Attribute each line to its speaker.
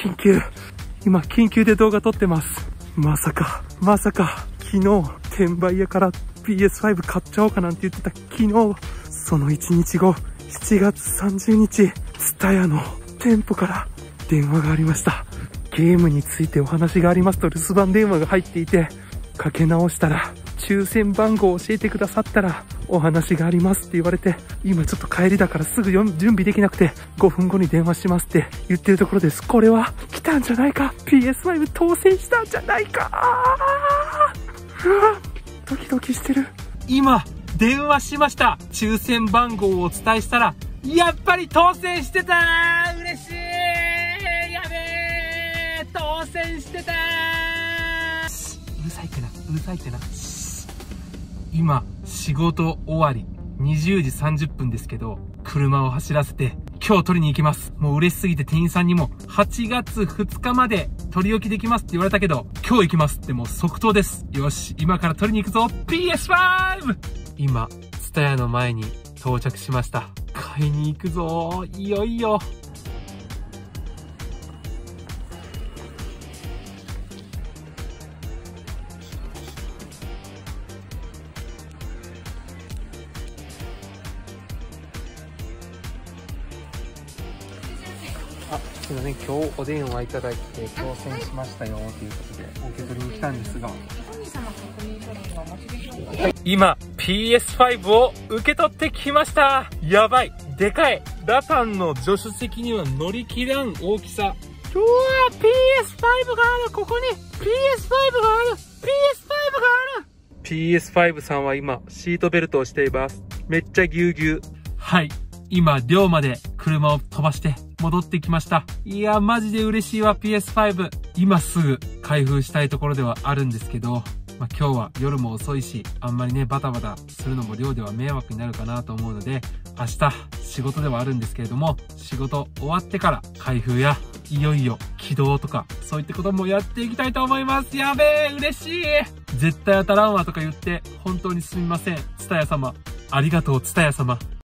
Speaker 1: 今緊急で動画撮ってます。まさか、昨日、転売屋から PS5 買っちゃおうかなんて言ってた昨日、その1日後、7月30日、TSUTAYAの店舗から電話がありました。ゲームについてお話がありますと留守番電話が入っていて、かけ直したら、抽選番号を教えてくださったら、お話がありますって言われて、今ちょっと帰りだからすぐ準備できなくて、5分後に電話しますって言ってるところです。これは来たんじゃないか？ PS5 当選したんじゃないか？うわ、ドキドキしてる。
Speaker 2: 今、電話しました。抽選番号をお伝えしたら、やっぱり当選してたー！嬉しい！やべー！当選してたー！うるさいってな。今、仕事終わり、20時30分ですけど、車を走らせて、今日取りに行きます。もう嬉しすぎて店員さんにも、8月2日まで取り置きできますって言われたけど、今日行きますってもう即答です。よし、今から取りに行くぞ !PS5! 今、TSUTAYAの前に到着しました。買いに行くぞいよいよ。すいません、今日お電話いただいて当選しましたよということでお受け取りに来たんですが、今 PS5 を受け取ってきました。やばい、でかい。ラタンの助手席には乗り切らん大きさ。うわー、PS5 がある。ここに PS5 がある。PS5 さんは今シートベルトをしています。めっちゃぎゅうぎゅう。はい、今寮まで車を飛ばして戻ってきました。いや、マジで嬉しいわ、PS5。今すぐ開封したいところではあるんですけど、今日は夜も遅いし、あんまりね、バタバタするのも寮では迷惑になるかなと思うので、明日仕事ではあるんですけれども、仕事終わってから開封や、いよいよ起動とか、そういったこともやっていきたいと思います。やべえ、嬉しい。絶対当たらんわとか言って、本当にすみません。TSUTAYA様。ありがとう、TSUTAYA様。